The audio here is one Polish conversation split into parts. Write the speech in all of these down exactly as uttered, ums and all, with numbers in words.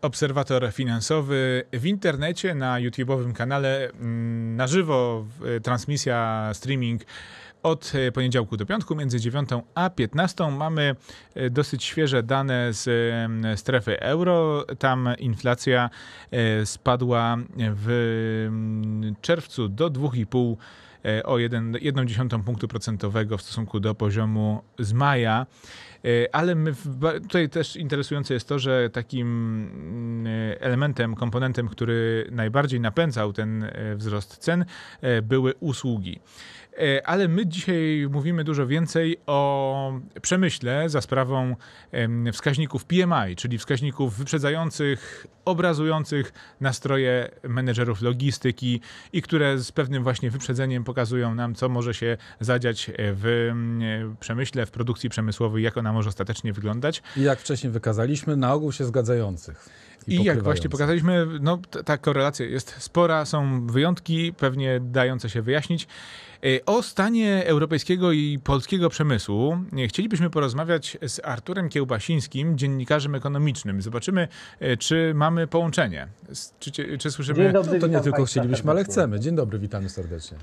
Obserwator finansowy w internecie, na YouTube'owym kanale, na żywo, transmisja, streaming od poniedziałku do piątku między dziewiątą a piętnastą. Mamy dosyć świeże dane z strefy euro. Tam inflacja spadła w czerwcu do dwa i pół o jedną dziesiątą punktu procentowego w stosunku do poziomu z maja. Ale my, tutaj też interesujące jest to, że takim elementem, komponentem, który najbardziej napędzał ten wzrost cen, były usługi. Ale my dzisiaj mówimy dużo więcej o przemyśle za sprawą wskaźników P M I, czyli wskaźników wyprzedzających, obrazujących nastroje menedżerów logistyki i które z pewnym właśnie wyprzedzeniem pokazują nam, co może się zadziać w przemyśle, w produkcji przemysłowej, jak ona może ostatecznie wyglądać. I jak wcześniej wykazaliśmy, na ogół się zgadzających. I, I jak właśnie pokazaliśmy, no, ta korelacja jest spora, są wyjątki, pewnie dające się wyjaśnić. O stanie europejskiego i polskiego przemysłu chcielibyśmy porozmawiać z Arturem Kiełbasińskim, dziennikarzem ekonomicznym. Zobaczymy, czy mamy połączenie. Czy, czy słyszymy? Dzień dobry, no to nie tylko chcielibyśmy, ale chcemy. Dzień dobry, witamy serdecznie.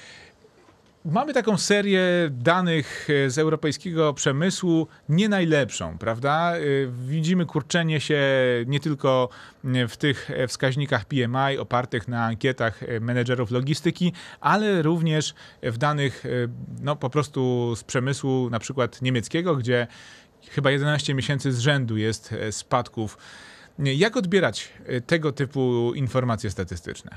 Mamy taką serię danych z europejskiego przemysłu, nie najlepszą, prawda? Widzimy kurczenie się nie tylko w tych wskaźnikach P M I opartych na ankietach menedżerów logistyki, ale również w danych no, po prostu z przemysłu na przykład niemieckiego, gdzie chyba jedenaście miesięcy z rzędu jest spadków. Jak odbierać tego typu informacje statystyczne?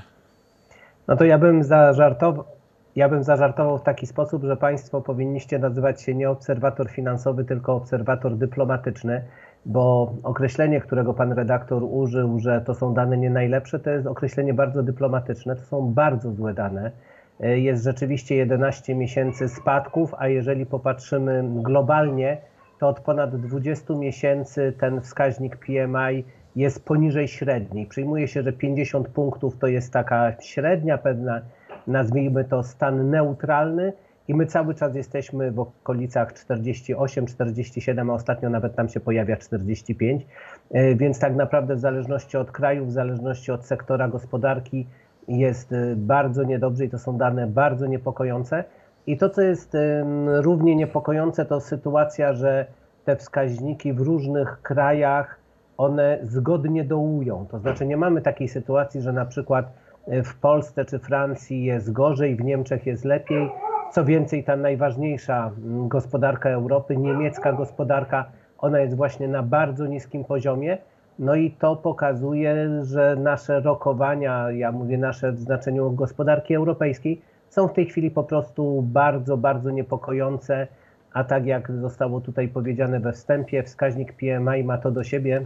No to ja bym zażartował. Ja bym zażartował w taki sposób, że Państwo powinniście nazywać się nie obserwator finansowy, tylko obserwator dyplomatyczny, bo określenie, którego Pan redaktor użył, że to są dane nie najlepsze, to jest określenie bardzo dyplomatyczne, to są bardzo złe dane. Jest rzeczywiście jedenaście miesięcy spadków, a jeżeli popatrzymy globalnie, to od ponad dwudziestu miesięcy ten wskaźnik P M I jest poniżej średniej. Przyjmuje się, że pięćdziesiąt punktów to jest taka średnia, pewna, nazwijmy to stan neutralny i my cały czas jesteśmy w okolicach czterdzieści osiem czterdzieści siedem, a ostatnio nawet tam się pojawia czterdzieści pięć, więc tak naprawdę w zależności od kraju, w zależności od sektora gospodarki jest bardzo niedobrze i to są dane bardzo niepokojące. I to, co jest równie niepokojące, to sytuacja, że te wskaźniki w różnych krajach, one zgodnie dołują. To znaczy nie mamy takiej sytuacji, że na przykład w Polsce czy Francji jest gorzej, w Niemczech jest lepiej. Co więcej, ta najważniejsza gospodarka Europy, niemiecka gospodarka, ona jest właśnie na bardzo niskim poziomie. No i to pokazuje, że nasze rokowania, ja mówię nasze w znaczeniu gospodarki europejskiej, są w tej chwili po prostu bardzo, bardzo niepokojące. A tak jak zostało tutaj powiedziane we wstępie, wskaźnik P M I ma to do siebie,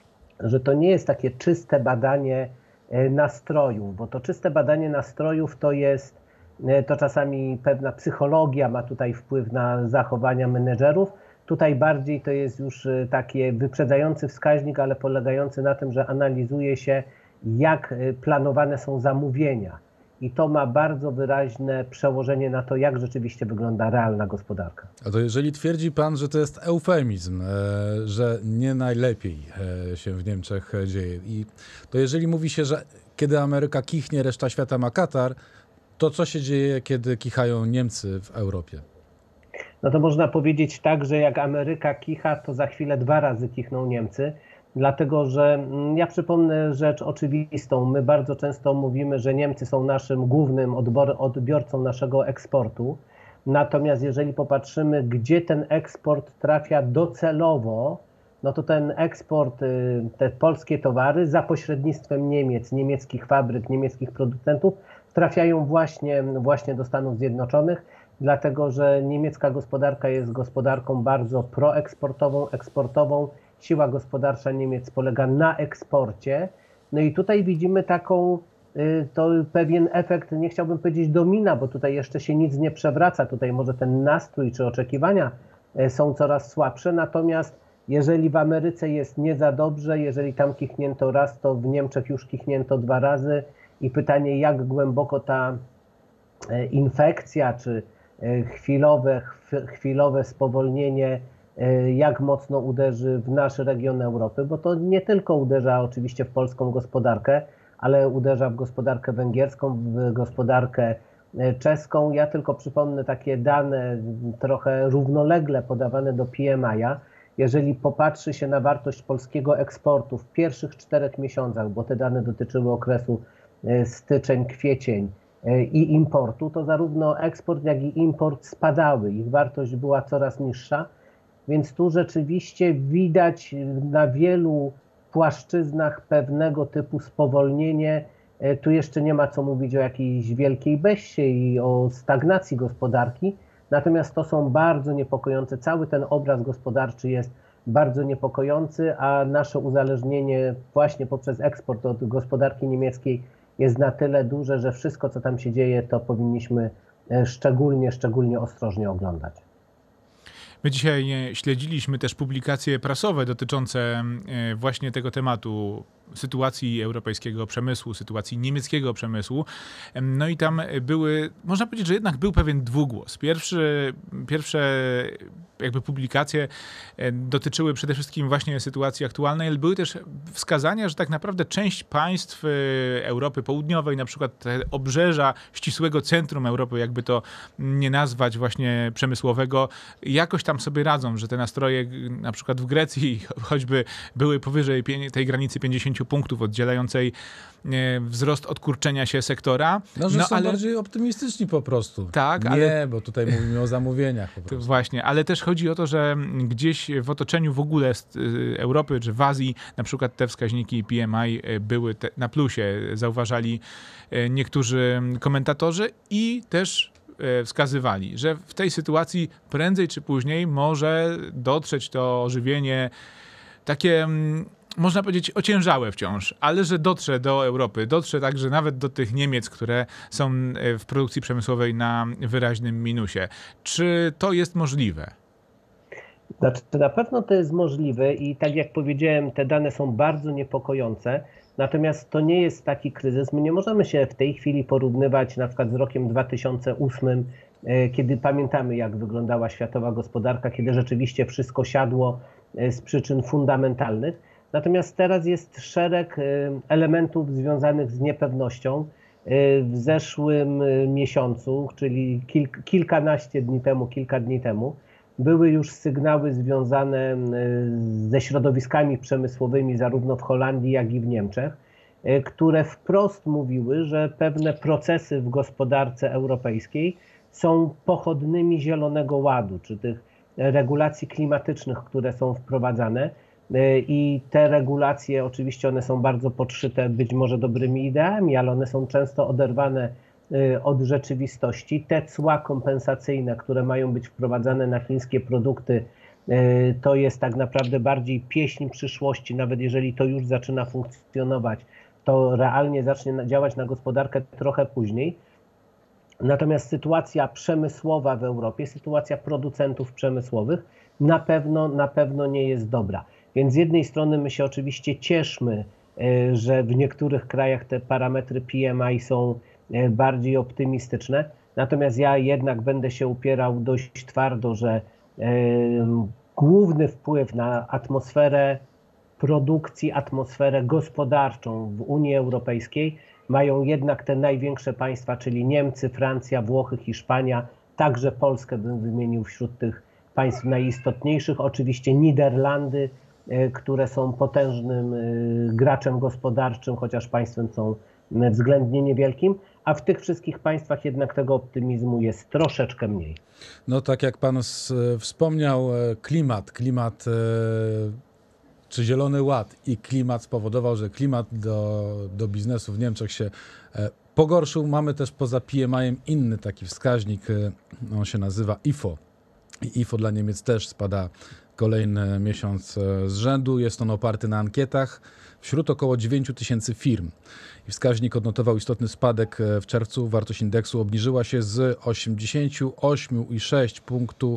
że to nie jest takie czyste badanie nastrojów, bo to czyste badanie nastrojów to jest, to czasami pewna psychologia ma tutaj wpływ na zachowania menedżerów. Tutaj bardziej to jest już taki wyprzedzający wskaźnik, ale polegający na tym, że analizuje się, jak planowane są zamówienia. I to ma bardzo wyraźne przełożenie na to, jak rzeczywiście wygląda realna gospodarka. A to jeżeli twierdzi Pan, że to jest eufemizm, że nie najlepiej się w Niemczech dzieje, i to jeżeli mówi się, że kiedy Ameryka kichnie, reszta świata ma katar, to co się dzieje, kiedy kichają Niemcy w Europie? No to można powiedzieć tak, że jak Ameryka kicha, to za chwilę dwa razy kichną Niemcy. Dlatego, że ja przypomnę rzecz oczywistą. My bardzo często mówimy, że Niemcy są naszym głównym odbor, odbiorcą naszego eksportu. Natomiast jeżeli popatrzymy, gdzie ten eksport trafia docelowo, no to ten eksport, te polskie towary za pośrednictwem Niemiec, niemieckich fabryk, niemieckich producentów trafiają właśnie, właśnie do Stanów Zjednoczonych, dlatego że niemiecka gospodarka jest gospodarką bardzo proeksportową, eksportową. Siła gospodarcza Niemiec polega na eksporcie. No i tutaj widzimy taką, to pewien efekt, nie chciałbym powiedzieć domina, bo tutaj jeszcze się nic nie przewraca. Tutaj może ten nastrój czy oczekiwania są coraz słabsze. Natomiast jeżeli w Ameryce jest nie za dobrze, jeżeli tam kichnięto raz, to w Niemczech już kichnięto dwa razy. I pytanie, jak głęboko ta infekcja czy chwilowe, chwilowe spowolnienie jak mocno uderzy w nasz region Europy, bo to nie tylko uderza oczywiście w polską gospodarkę, ale uderza w gospodarkę węgierską, w gospodarkę czeską. Ja tylko przypomnę takie dane trochę równolegle podawane do P M I-a. Jeżeli popatrzy się na wartość polskiego eksportu w pierwszych czterech miesiącach, bo te dane dotyczyły okresu styczeń, kwiecień i importu, to zarówno eksport, jak i import spadały. Ich wartość była coraz niższa, więc tu rzeczywiście widać na wielu płaszczyznach pewnego typu spowolnienie. Tu jeszcze nie ma co mówić o jakiejś wielkiej beście i o stagnacji gospodarki, natomiast to są bardzo niepokojące. Cały ten obraz gospodarczy jest bardzo niepokojący, a nasze uzależnienie właśnie poprzez eksport od gospodarki niemieckiej jest na tyle duże, że wszystko, co tam się dzieje, to powinniśmy szczególnie, szczególnie ostrożnie oglądać. My dzisiaj śledziliśmy też publikacje prasowe dotyczące właśnie tego tematu, sytuacji europejskiego przemysłu, sytuacji niemieckiego przemysłu. No i tam były, można powiedzieć, że jednak był pewien dwugłos. Pierwszy, pierwsze jakby publikacje dotyczyły przede wszystkim właśnie sytuacji aktualnej, ale były też wskazania, że tak naprawdę część państw Europy Południowej, na przykład te obrzeża ścisłego centrum Europy, jakby to nie nazwać właśnie przemysłowego, jakoś tam sobie radzą, że te nastroje na przykład w Grecji choćby były powyżej tej granicy pięćdziesięciu punktów oddzielającej wzrost od kurczenia się sektora. No, że no, są ale bardziej optymistyczni po prostu. Tak, nie, ale bo tutaj mówimy o zamówieniach po to prostu. właśnie, ale też chodzi o to, że gdzieś w otoczeniu w ogóle Europy czy w Azji na przykład te wskaźniki P M I były te, na plusie, zauważali niektórzy komentatorzy i też wskazywali, że w tej sytuacji prędzej czy później może dotrzeć to ożywienie takie, można powiedzieć, ociężałe wciąż, ale że dotrze do Europy, dotrze także nawet do tych Niemiec, które są w produkcji przemysłowej na wyraźnym minusie. Czy to jest możliwe? Znaczy, na pewno to jest możliwe i tak jak powiedziałem, te dane są bardzo niepokojące. Natomiast to nie jest taki kryzys. My nie możemy się w tej chwili porównywać na przykład z rokiem dwa tysiące ósmym, kiedy pamiętamy, jak wyglądała światowa gospodarka, kiedy rzeczywiście wszystko siadło z przyczyn fundamentalnych. Natomiast teraz jest szereg elementów związanych z niepewnością. W zeszłym miesiącu, czyli kilk, kilkanaście dni temu, kilka dni temu, były już sygnały związane ze środowiskami przemysłowymi zarówno w Holandii, jak i w Niemczech, które wprost mówiły, że pewne procesy w gospodarce europejskiej są pochodnymi Zielonego Ładu, czy tych regulacji klimatycznych, które są wprowadzane. I te regulacje, oczywiście one są bardzo podszyte być może dobrymi ideami, ale one są często oderwane od rzeczywistości. Te cła kompensacyjne, które mają być wprowadzane na chińskie produkty, to jest tak naprawdę bardziej pieśń przyszłości, nawet jeżeli to już zaczyna funkcjonować, to realnie zacznie działać na gospodarkę trochę później. Natomiast sytuacja przemysłowa w Europie, sytuacja producentów przemysłowych na pewno, na pewno nie jest dobra. Więc z jednej strony my się oczywiście cieszmy, że w niektórych krajach te parametry P M I są bardziej optymistyczne. Natomiast ja jednak będę się upierał dość twardo, że główny wpływ na atmosferę produkcji, atmosferę gospodarczą w Unii Europejskiej mają jednak te największe państwa, czyli Niemcy, Francja, Włochy, Hiszpania, także Polskę bym wymienił wśród tych państw najistotniejszych. Oczywiście Niderlandy, które są potężnym graczem gospodarczym, chociaż państwem są względnie niewielkim, a w tych wszystkich państwach jednak tego optymizmu jest troszeczkę mniej. No tak jak pan wspomniał, klimat, klimat czy Zielony Ład i klimat spowodował, że klimat do, do biznesu w Niemczech się pogorszył. Mamy też poza P M I-em inny taki wskaźnik, on się nazywa I F O. I I F O dla Niemiec też spada kolejny miesiąc z rzędu. Jest on oparty na ankietach wśród około dziewięć tysięcy firm. I wskaźnik odnotował istotny spadek w czerwcu. Wartość indeksu obniżyła się z osiemdziesiąt osiem przecinek sześć punktu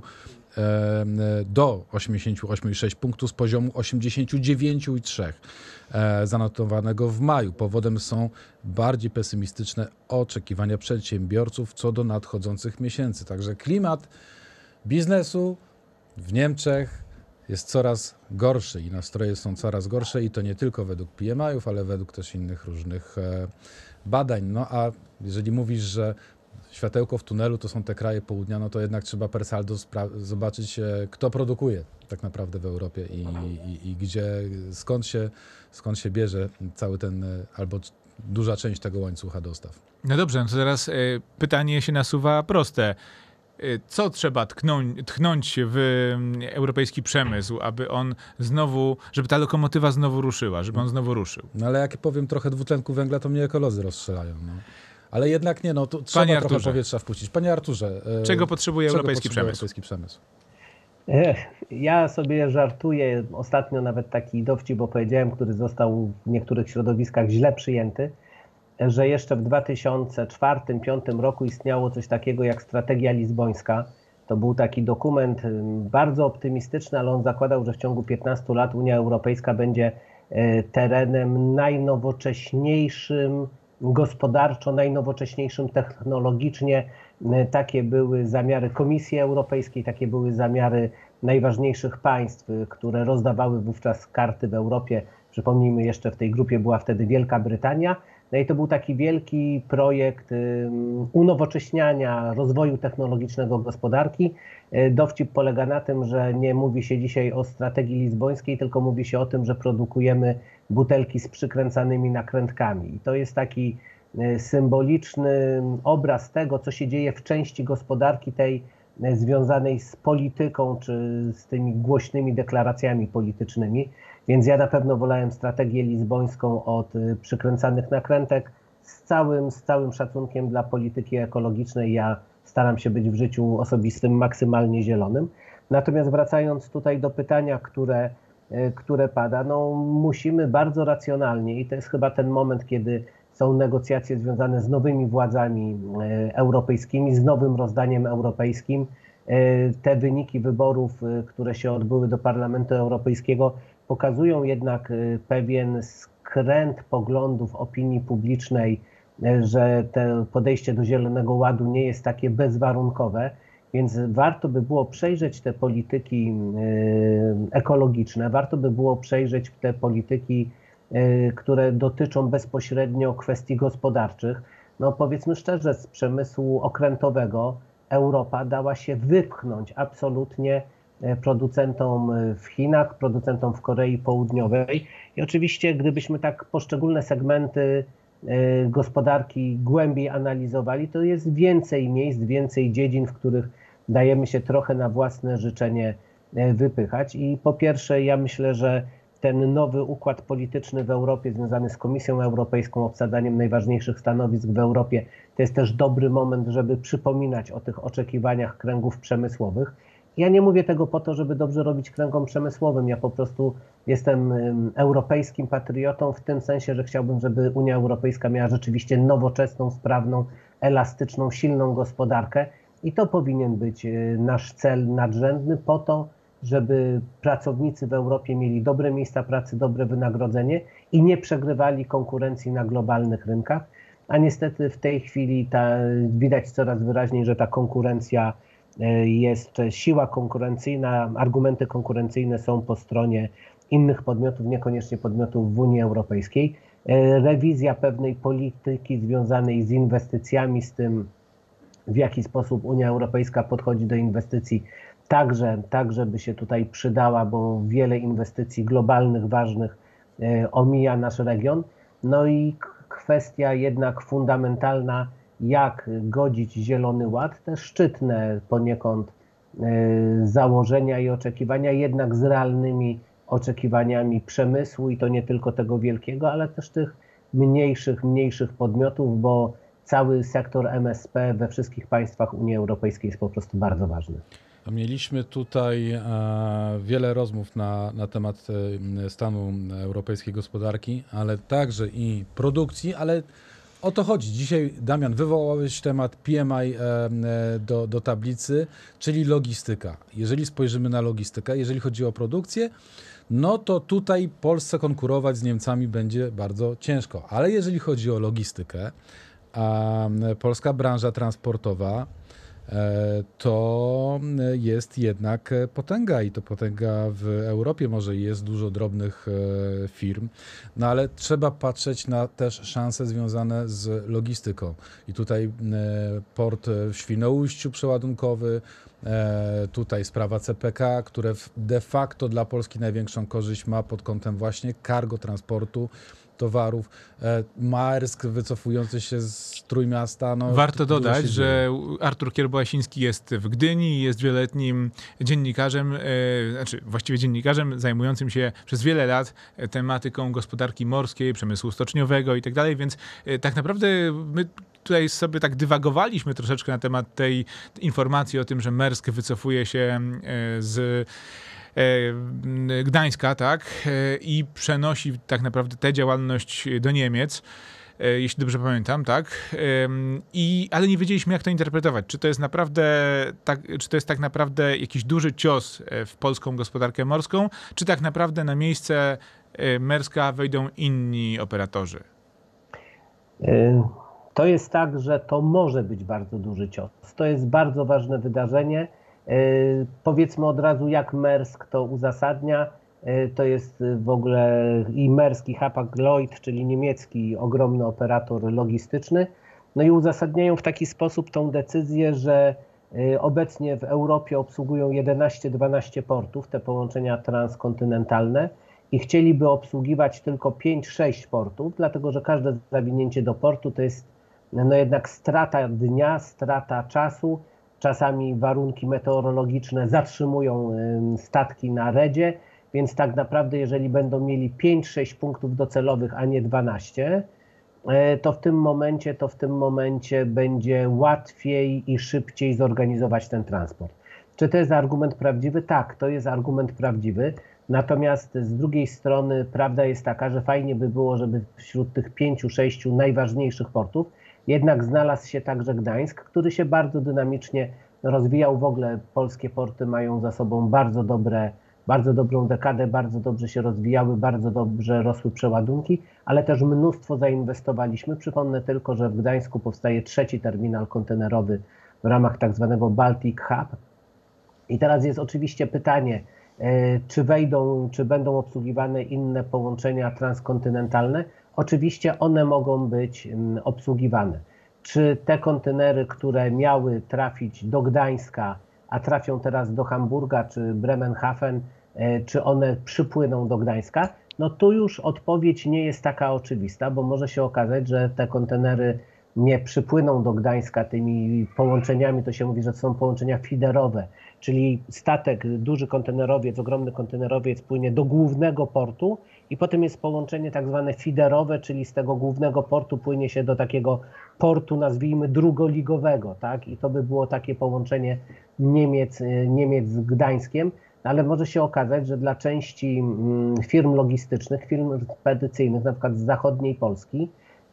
do osiemdziesiąt osiem przecinek sześć punktu z poziomu osiemdziesiąt dziewięć przecinek trzy zanotowanego w maju. Powodem są bardziej pesymistyczne oczekiwania przedsiębiorców co do nadchodzących miesięcy. Także klimat biznesu w Niemczech jest coraz gorszy i nastroje są coraz gorsze i to nie tylko według P M I ów, ale według też innych różnych badań. No a jeżeli mówisz, że światełko w tunelu to są te kraje południa, no to jednak trzeba per saldo zobaczyć, kto produkuje tak naprawdę w Europie i, i, i gdzie, skąd się, skąd się bierze cały ten, albo duża część tego łańcucha dostaw. No dobrze, no to teraz y, pytanie się nasuwa proste. Y, co trzeba tknąć, tchnąć w y, europejski przemysł, aby on znowu, żeby ta lokomotywa znowu ruszyła, żeby on znowu ruszył? No ale jak powiem trochę dwutlenku węgla, to mnie ekolodzy rozstrzelają, no. Ale jednak nie, no to trzeba Panie trochę Arturze. powietrza wpuścić. Panie Arturze, czego potrzebuje czego europejski potrzebuje przemysł? Europejski przemysł? Ja sobie żartuję, ostatnio nawet taki dowcip opowiedziałem, który został w niektórych środowiskach źle przyjęty, że jeszcze w dwa tysiące czwartym do dwa tysiące piątym roku istniało coś takiego jak strategia lizbońska. To był taki dokument bardzo optymistyczny, ale on zakładał, że w ciągu piętnastu lat Unia Europejska będzie terenem najnowocześniejszym gospodarczo, najnowocześniejszym technologicznie. Takie były zamiary Komisji Europejskiej, takie były zamiary najważniejszych państw, które rozdawały wówczas karty w Europie. Przypomnijmy, jeszcze w tej grupie była wtedy Wielka Brytania. No i to był taki wielki projekt unowocześniania rozwoju technologicznego gospodarki. Dowcip polega na tym, że nie mówi się dzisiaj o strategii lizbońskiej, tylko mówi się o tym, że produkujemy butelki z przykręcanymi nakrętkami. I to jest taki symboliczny obraz tego, co się dzieje w części gospodarki tej związanej z polityką, czy z tymi głośnymi deklaracjami politycznymi. Więc ja na pewno wolałem strategię lizbońską od przykręcanych nakrętek. Z całym, z całym szacunkiem dla polityki ekologicznej ja staram się być w życiu osobistym maksymalnie zielonym. Natomiast wracając tutaj do pytania, które, które pada, no musimy bardzo racjonalnie, i to jest chyba ten moment, kiedy są negocjacje związane z nowymi władzami europejskimi, z nowym rozdaniem europejskim. Te wyniki wyborów, które się odbyły do Parlamentu Europejskiego, pokazują jednak pewien skręt poglądów opinii publicznej, że to podejście do Zielonego Ładu nie jest takie bezwarunkowe, więc warto by było przejrzeć te polityki ekologiczne, warto by było przejrzeć te polityki, które dotyczą bezpośrednio kwestii gospodarczych. No powiedzmy szczerze, z przemysłu okrętowego Europa dała się wypchnąć absolutnie producentom w Chinach, producentom w Korei Południowej. I oczywiście, gdybyśmy tak poszczególne segmenty gospodarki głębiej analizowali, to jest więcej miejsc, więcej dziedzin, w których dajemy się trochę na własne życzenie wypychać. I po pierwsze, ja myślę, że ten nowy układ polityczny w Europie związany z Komisją Europejską, obsadaniem najważniejszych stanowisk w Europie, to jest też dobry moment, żeby przypominać o tych oczekiwaniach kręgów przemysłowych. Ja nie mówię tego po to, żeby dobrze robić kręgom przemysłowym. Ja po prostu jestem europejskim patriotą w tym sensie, że chciałbym, żeby Unia Europejska miała rzeczywiście nowoczesną, sprawną, elastyczną, silną gospodarkę i to powinien być nasz cel nadrzędny po to, żeby pracownicy w Europie mieli dobre miejsca pracy, dobre wynagrodzenie i nie przegrywali konkurencji na globalnych rynkach. A niestety w tej chwili ta, widać coraz wyraźniej, że ta konkurencja jest, siła konkurencyjna, argumenty konkurencyjne są po stronie innych podmiotów, niekoniecznie podmiotów w Unii Europejskiej. Rewizja pewnej polityki związanej z inwestycjami, z tym w jaki sposób Unia Europejska podchodzi do inwestycji, także, także by się tutaj przydała, bo wiele inwestycji globalnych, ważnych omija nasz region. No i kwestia jednak fundamentalna, jak godzić Zielony Ład, te szczytne poniekąd założenia i oczekiwania, jednak z realnymi oczekiwaniami przemysłu i to nie tylko tego wielkiego, ale też tych mniejszych, mniejszych podmiotów, bo cały sektor M S P we wszystkich państwach Unii Europejskiej jest po prostu bardzo ważny. Mieliśmy tutaj e, wiele rozmów na, na temat e, stanu europejskiej gospodarki, ale także i produkcji, ale o to chodzi. Dzisiaj, Damian, wywołałeś temat P M I e, do, do tablicy, czyli logistyka. Jeżeli spojrzymy na logistykę, jeżeli chodzi o produkcję, no to tutaj Polsce konkurować z Niemcami będzie bardzo ciężko. Ale jeżeli chodzi o logistykę, a polska branża transportowa to jest jednak potęga i to potęga w Europie. Może jest dużo drobnych firm, no ale trzeba patrzeć na też szanse związane z logistyką. I tutaj port w Świnoujściu przeładunkowy, tutaj sprawa C P K, które de facto dla Polski największą korzyść ma pod kątem właśnie cargo, transportu towarów. Maersk wycofujący się z Trójmiasta. No, Warto dodać, że Artur Kierbałasiński jest w Gdyni, jest wieloletnim dziennikarzem, e, znaczy właściwie dziennikarzem zajmującym się przez wiele lat tematyką gospodarki morskiej, przemysłu stoczniowego i tak dalej, więc e, tak naprawdę my tutaj sobie tak dywagowaliśmy troszeczkę na temat tej informacji o tym, że Maersk wycofuje się e, z Gdańska, tak, i przenosi tak naprawdę tę działalność do Niemiec, jeśli dobrze pamiętam, tak, I, ale nie wiedzieliśmy, jak to interpretować. Czy to jest naprawdę tak, czy to jest tak naprawdę jakiś duży cios w polską gospodarkę morską, czy tak naprawdę na miejsce Maerska wejdą inni operatorzy? To jest tak, że to może być bardzo duży cios. To jest bardzo ważne wydarzenie. Powiedzmy od razu, jak Maersk to uzasadnia. To jest w ogóle i Maersk, i Hapag-Lloyd, czyli niemiecki ogromny operator logistyczny. No i uzasadniają w taki sposób tą decyzję, że obecnie w Europie obsługują jedenaście dwanaście portów, te połączenia transkontynentalne, i chcieliby obsługiwać tylko pięć sześć portów, dlatego że każde zawinięcie do portu to jest no jednak strata dnia, strata czasu. Czasami warunki meteorologiczne zatrzymują statki na redzie, więc tak naprawdę jeżeli będą mieli pięć sześć punktów docelowych, a nie dwanaście, to w tym momencie, to w tym momencie będzie łatwiej i szybciej zorganizować ten transport. Czy to jest argument prawdziwy? Tak, to jest argument prawdziwy. Natomiast z drugiej strony prawda jest taka, że fajnie by było, żeby wśród tych pięciu, sześciu najważniejszych portów jednak znalazł się także Gdańsk, który się bardzo dynamicznie rozwijał. W ogóle polskie porty mają za sobą bardzo dobre, bardzo dobrą dekadę, bardzo dobrze się rozwijały, bardzo dobrze rosły przeładunki, ale też mnóstwo zainwestowaliśmy. Przypomnę tylko, że w Gdańsku powstaje trzeci terminal kontenerowy w ramach tak zwanego Baltic Hub. I teraz jest oczywiście pytanie, czy wejdą, czy będą obsługiwane inne połączenia transkontynentalne. Oczywiście one mogą być obsługiwane. Czy te kontenery, które miały trafić do Gdańska, a trafią teraz do Hamburga czy Bremenhaven, czy one przypłyną do Gdańska? No tu już odpowiedź nie jest taka oczywista, bo może się okazać, że te kontenery nie przypłyną do Gdańska tymi połączeniami, to się mówi, że to są połączenia feederowe, czyli statek, duży kontenerowiec, ogromny kontenerowiec płynie do głównego portu i potem jest połączenie tak zwane feederowe, czyli z tego głównego portu płynie się do takiego portu, nazwijmy drugoligowego, tak? I to by było takie połączenie Niemiec, Niemiec z Gdańskiem, ale może się okazać, że dla części firm logistycznych, firm spedycyjnych, na przykład z zachodniej Polski,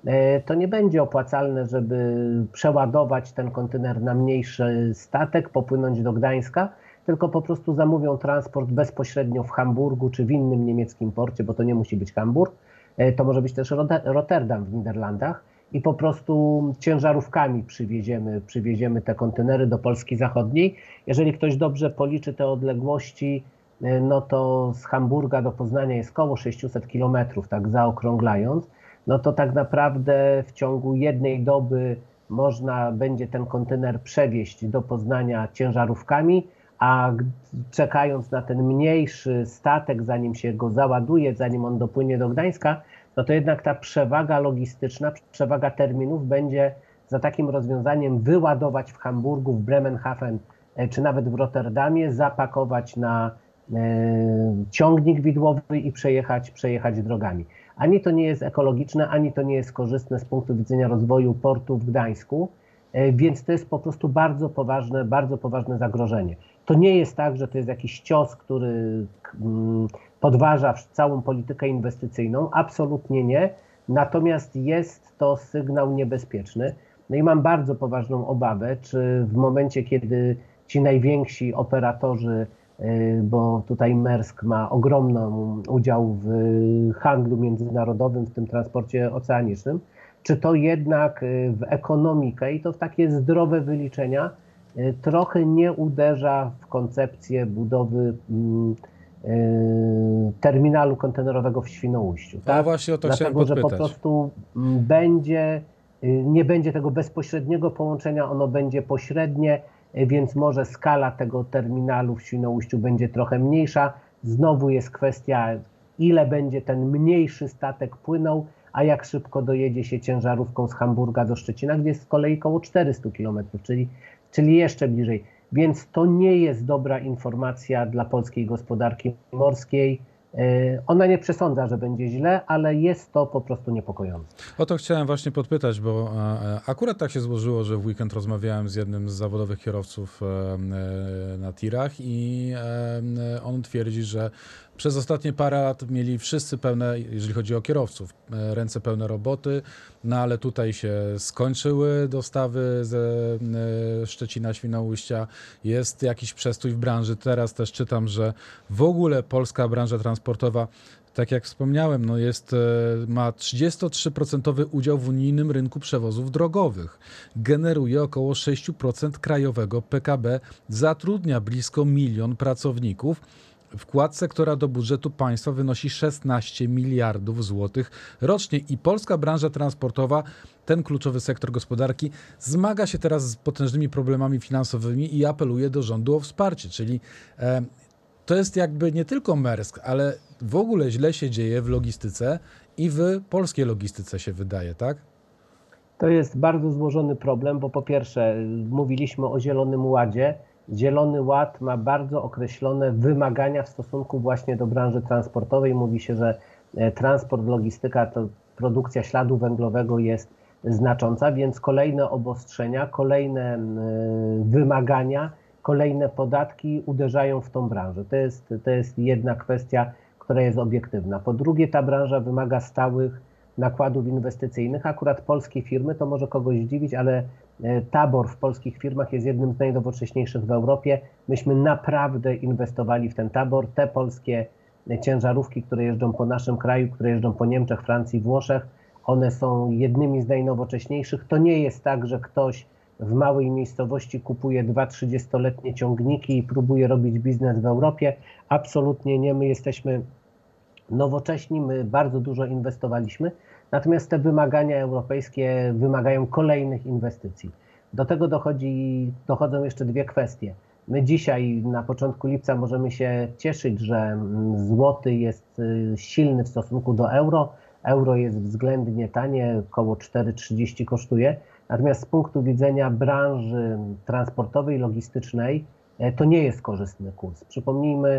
to nie będzie opłacalne, żeby przeładować ten kontener na mniejszy statek, popłynąć do Gdańska, tylko po prostu zamówią transport bezpośrednio w Hamburgu czy w innym niemieckim porcie, bo to nie musi być Hamburg, to może być też Rotterdam w Niderlandach i po prostu ciężarówkami przywieziemy, przywieziemy te kontenery do Polski Zachodniej. Jeżeli ktoś dobrze policzy te odległości, no to z Hamburga do Poznania jest około sześćset kilometrów, tak zaokrąglając. No to tak naprawdę w ciągu jednej doby można będzie ten kontener przewieźć do Poznania ciężarówkami, a czekając na ten mniejszy statek, zanim się go załaduje, zanim on dopłynie do Gdańska, no to jednak ta przewaga logistyczna, przewaga terminów będzie za takim rozwiązaniem wyładować w Hamburgu, w Bremenhaven czy nawet w Rotterdamie, zapakować na e, ciągnik widłowy i przejechać, przejechać drogami. Ani to nie jest ekologiczne, ani to nie jest korzystne z punktu widzenia rozwoju portu w Gdańsku, więc to jest po prostu bardzo poważne, bardzo poważne zagrożenie. To nie jest tak, że to jest jakiś cios, który podważa całą politykę inwestycyjną, absolutnie nie, natomiast jest to sygnał niebezpieczny. No i mam bardzo poważną obawę, czy w momencie, kiedy ci najwięksi operatorzy, bo tutaj Maersk ma ogromny udział w handlu międzynarodowym, w tym transporcie oceanicznym, czy to jednak w ekonomikę i to w takie zdrowe wyliczenia trochę nie uderza w koncepcję budowy terminalu kontenerowego w Świnoujściu. Tak? A właśnie o to Dlatego, chciałem podpytać. że po prostu będzie, nie będzie tego bezpośredniego połączenia, ono będzie pośrednie, więc może skala tego terminalu w Świnoujściu będzie trochę mniejsza. Znowu jest kwestia, ile będzie ten mniejszy statek płynął, a jak szybko dojedzie się ciężarówką z Hamburga do Szczecina, gdzie jest z kolei około czterysta kilometrów, czyli, czyli jeszcze bliżej. Więc to nie jest dobra informacja dla polskiej gospodarki morskiej. Ona nie przesądza, że będzie źle, ale jest to po prostu niepokojące. O to chciałem właśnie podpytać, bo akurat tak się złożyło, że w weekend rozmawiałem z jednym z zawodowych kierowców na tirach i on twierdzi, że przez ostatnie parę lat mieli wszyscy pełne, jeżeli chodzi o kierowców, ręce pełne roboty, no ale tutaj się skończyły dostawy ze Szczecina, Świnoujścia, jest jakiś przestój w branży. Teraz też czytam, że w ogóle polska branża transportowa, tak jak wspomniałem, no jest, ma trzydzieści trzy procent udział w unijnym rynku przewozów drogowych. Generuje około sześć procent krajowego P K B, zatrudnia blisko milion pracowników. Wkład sektora do budżetu państwa wynosi szesnaście miliardów złotych rocznie i polska branża transportowa, ten kluczowy sektor gospodarki, zmaga się teraz z potężnymi problemami finansowymi i apeluje do rządu o wsparcie, czyli e, to jest jakby nie tylko Maersk, ale w ogóle źle się dzieje w logistyce i w polskiej logistyce się wydaje, tak? To jest bardzo złożony problem, bo po pierwsze mówiliśmy o Zielonym Ładzie. Zielony Ład ma bardzo określone wymagania w stosunku właśnie do branży transportowej. Mówi się, że transport, logistyka, to produkcja śladu węglowego jest znacząca, więc kolejne obostrzenia, kolejne wymagania, kolejne podatki uderzają w tą branżę. To jest, to jest jedna kwestia, która jest obiektywna. Po drugie, ta branża wymaga stałych nakładów inwestycyjnych. Akurat polskie firmy, to może kogoś zdziwić, ale tabor w polskich firmach jest jednym z najnowocześniejszych w Europie. Myśmy naprawdę inwestowali w ten tabor. Te polskie ciężarówki, które jeżdżą po naszym kraju, które jeżdżą po Niemczech, Francji, Włoszech, one są jednymi z najnowocześniejszych. To nie jest tak, że ktoś w małej miejscowości kupuje dwa trzydziestoletnie ciągniki i próbuje robić biznes w Europie. Absolutnie nie. My jesteśmy nowocześni, my bardzo dużo inwestowaliśmy, natomiast te wymagania europejskie wymagają kolejnych inwestycji. Do tego dochodzi, dochodzą jeszcze dwie kwestie. My dzisiaj na początku lipca możemy się cieszyć, że złoty jest silny w stosunku do euro. Euro jest względnie tanie, około cztery trzydzieści kosztuje. Natomiast z punktu widzenia branży transportowej, logistycznej, to nie jest korzystny kurs. Przypomnijmy,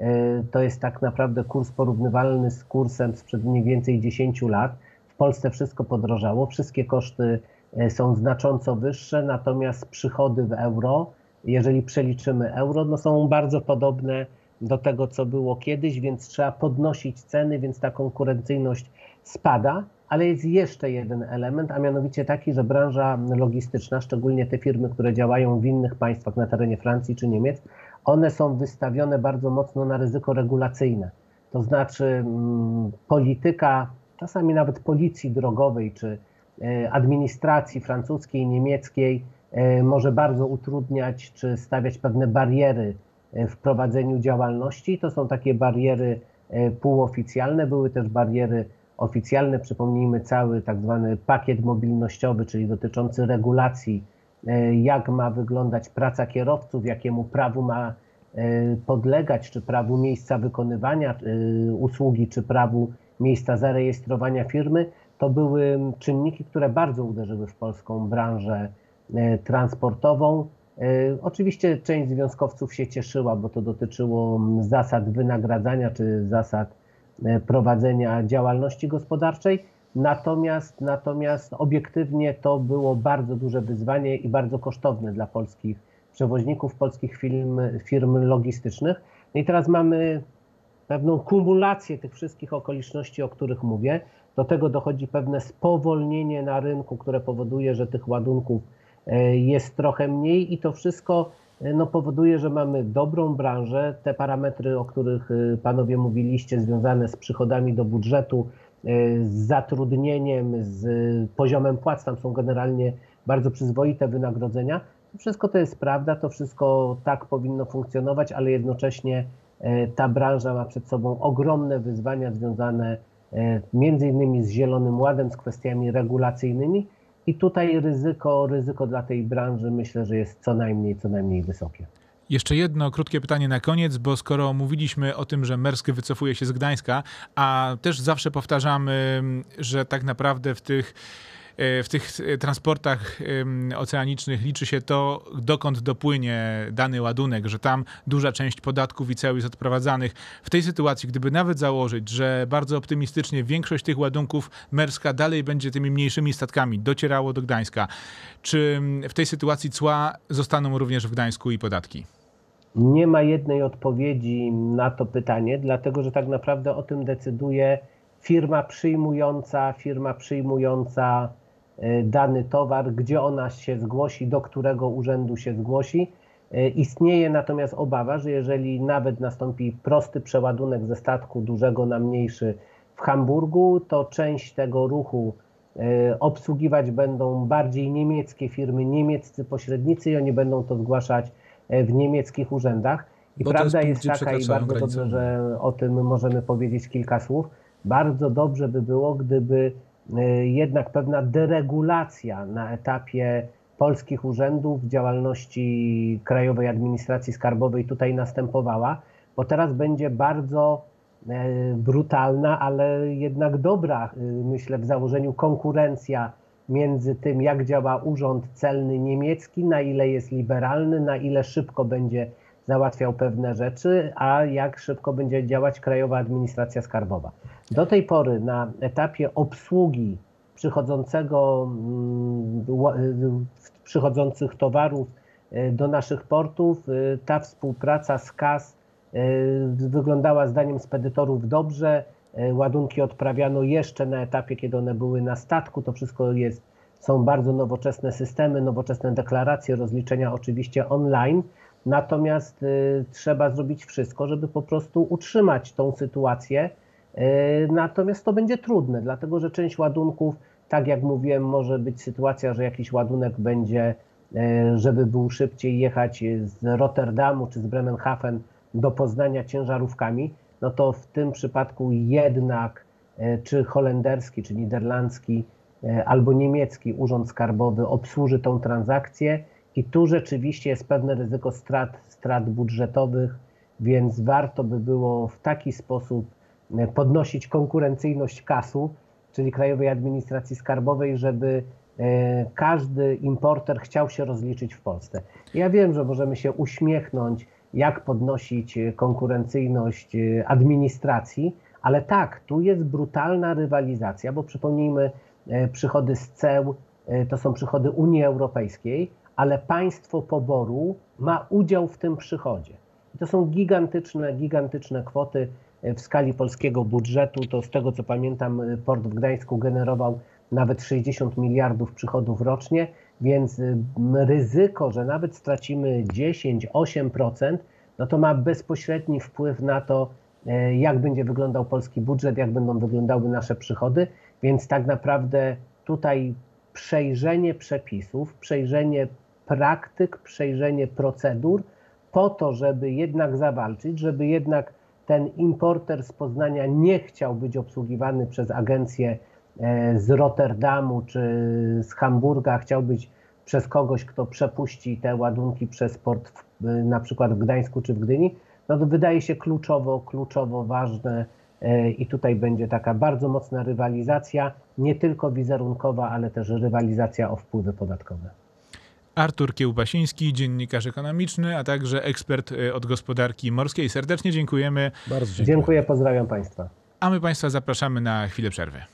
to jest tak naprawdę kurs porównywalny z kursem sprzed mniej więcej dziesięciu lat. W Polsce wszystko podrożało, wszystkie koszty są znacząco wyższe, natomiast przychody w euro, jeżeli przeliczymy euro, no są bardzo podobne do tego, co było kiedyś, więc trzeba podnosić ceny, więc ta konkurencyjność spada. Ale jest jeszcze jeden element, a mianowicie taki, że branża logistyczna, szczególnie te firmy, które działają w innych państwach na terenie Francji czy Niemiec, one są wystawione bardzo mocno na ryzyko regulacyjne. To znaczy mm, polityka, czasami nawet policji drogowej czy y, administracji francuskiej, niemieckiej y, może bardzo utrudniać czy stawiać pewne bariery y, w prowadzeniu działalności. To są takie bariery y, półoficjalne, były też bariery oficjalne. Przypomnijmy cały tak zwany pakiet mobilnościowy, czyli dotyczący regulacji, jak ma wyglądać praca kierowców, jakiemu prawu ma podlegać, czy prawu miejsca wykonywania usługi, czy prawu miejsca zarejestrowania firmy. To były czynniki, które bardzo uderzyły w polską branżę transportową. Oczywiście część związkowców się cieszyła, bo to dotyczyło zasad wynagradzania, czy zasad prowadzenia działalności gospodarczej. Natomiast, natomiast obiektywnie to było bardzo duże wyzwanie i bardzo kosztowne dla polskich przewoźników, polskich firm, firm logistycznych. No i teraz mamy pewną kumulację tych wszystkich okoliczności, o których mówię. Do tego dochodzi pewne spowolnienie na rynku, które powoduje, że tych ładunków jest trochę mniej i to wszystko no, powoduje, że mamy dobrą branżę. Te parametry, o których panowie mówiliście, związane z przychodami do budżetu, z zatrudnieniem, z poziomem płac, tam są generalnie bardzo przyzwoite wynagrodzenia. Wszystko to jest prawda, to wszystko tak powinno funkcjonować, ale jednocześnie ta branża ma przed sobą ogromne wyzwania związane między innymi z Zielonym Ładem, z kwestiami regulacyjnymi i tutaj ryzyko, ryzyko dla tej branży myślę, że jest co najmniej, co najmniej wysokie. Jeszcze jedno krótkie pytanie na koniec, bo skoro mówiliśmy o tym, że Maersk wycofuje się z Gdańska, a też zawsze powtarzamy, że tak naprawdę w tych w tych transportach oceanicznych liczy się to, dokąd dopłynie dany ładunek, że tam duża część podatków i ceł jest odprowadzanych. W tej sytuacji, gdyby nawet założyć, że bardzo optymistycznie większość tych ładunków Maerska dalej będzie tymi mniejszymi statkami docierało do Gdańska, czy w tej sytuacji cła zostaną również w Gdańsku i podatki? Nie ma jednej odpowiedzi na to pytanie, dlatego że tak naprawdę o tym decyduje firma przyjmująca, firma przyjmująca dany towar, gdzie ona się zgłosi, do którego urzędu się zgłosi. Istnieje natomiast obawa, że jeżeli nawet nastąpi prosty przeładunek ze statku dużego na mniejszy w Hamburgu, to część tego ruchu obsługiwać będą bardziej niemieckie firmy, niemieccy pośrednicy i oni będą to zgłaszać w niemieckich urzędach. I Bo prawda jest jest taka, i bardzo dobrze, że o tym możemy powiedzieć kilka słów, bardzo dobrze by było, gdyby jednak pewna deregulacja na etapie polskich urzędów, działalności Krajowej Administracji Skarbowej tutaj następowała, bo teraz będzie bardzo brutalna, ale jednak dobra, myślę, w założeniu konkurencja między tym, jak działa Urząd Celny niemiecki, na ile jest liberalny, na ile szybko będzie załatwiał pewne rzeczy, a jak szybko będzie działać Krajowa Administracja Skarbowa. Do tej pory na etapie obsługi przychodzącego, przychodzących towarów do naszych portów ta współpraca z K A S wyglądała zdaniem spedytorów dobrze. Ładunki odprawiano jeszcze na etapie, kiedy one były na statku. To wszystko jest, są bardzo nowoczesne systemy, nowoczesne deklaracje, rozliczenia oczywiście online. Natomiast y, trzeba zrobić wszystko, żeby po prostu utrzymać tą sytuację. Y, natomiast to będzie trudne, dlatego że część ładunków, tak jak mówiłem, może być sytuacja, że jakiś ładunek będzie, y, żeby był szybciej jechać z Rotterdamu czy z Bremenhaven do Poznania ciężarówkami, no to w tym przypadku jednak y, czy holenderski, czy niderlandzki, y, albo niemiecki urząd skarbowy obsłuży tą transakcję. I tu rzeczywiście jest pewne ryzyko strat, strat budżetowych, więc warto by było w taki sposób podnosić konkurencyjność K A S-u, czyli Krajowej Administracji Skarbowej, żeby każdy importer chciał się rozliczyć w Polsce. Ja wiem, że możemy się uśmiechnąć, jak podnosić konkurencyjność administracji, ale tak, tu jest brutalna rywalizacja, bo przypomnijmy, przychody z ceł to są przychody Unii Europejskiej, ale państwo poboru ma udział w tym przychodzie. I to są gigantyczne, gigantyczne kwoty w skali polskiego budżetu. To z tego, co pamiętam, port w Gdańsku generował nawet sześćdziesiąt miliardów przychodów rocznie, więc ryzyko, że nawet stracimy dziesięć do ośmiu procent, no to ma bezpośredni wpływ na to, jak będzie wyglądał polski budżet, jak będą wyglądały nasze przychody, więc tak naprawdę tutaj przejrzenie przepisów, przejrzenie praktyk, przejrzenie procedur po to, żeby jednak zawalczyć, żeby jednak ten importer z Poznania nie chciał być obsługiwany przez agencję z Rotterdamu czy z Hamburga, chciał być przez kogoś, kto przepuści te ładunki przez port w, na przykład w Gdańsku czy w Gdyni, no to wydaje się kluczowo, kluczowo ważne i tutaj będzie taka bardzo mocna rywalizacja, nie tylko wizerunkowa, ale też rywalizacja o wpływy podatkowe. Artur Kiełbasiński, dziennikarz ekonomiczny, a także ekspert od gospodarki morskiej. Serdecznie dziękujemy. Bardzo dziękuję. Dziękuję, pozdrawiam Państwa. A my Państwa zapraszamy na chwilę przerwy.